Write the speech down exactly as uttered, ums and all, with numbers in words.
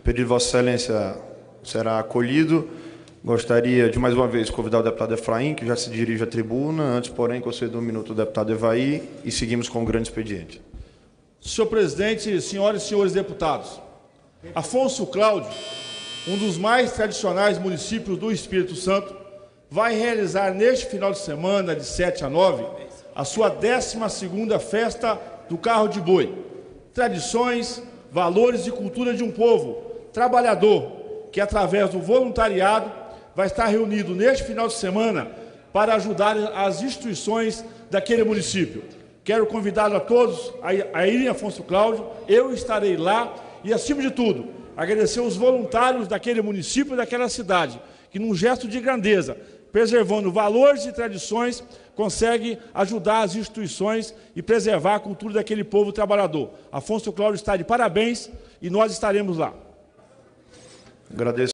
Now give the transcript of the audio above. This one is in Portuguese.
pedido de Vossa Excelência será acolhido. Gostaria de, mais uma vez, convidar o deputado Efraim, que já se dirige à tribuna. Antes, porém, conceder um minuto ao deputado Evaí e seguimos com o grande expediente. Senhor presidente, senhoras e senhores deputados, Afonso Cláudio, um dos mais tradicionais municípios do Espírito Santo, vai realizar neste final de semana, de sete a nove, a sua décima segunda festa do carro de boi. Tradições, valores e cultura de um povo trabalhador, que através do voluntariado vai estar reunido neste final de semana para ajudar as instituições daquele município. Quero convidá-los a todos a irem a Afonso Cláudio, eu estarei lá e, acima de tudo, agradecer os voluntários daquele município e daquela cidade, que num gesto de grandeza, preservando valores e tradições, consegue ajudar as instituições e preservar a cultura daquele povo trabalhador. Afonso Cláudio está de parabéns e nós estaremos lá. Agradeço.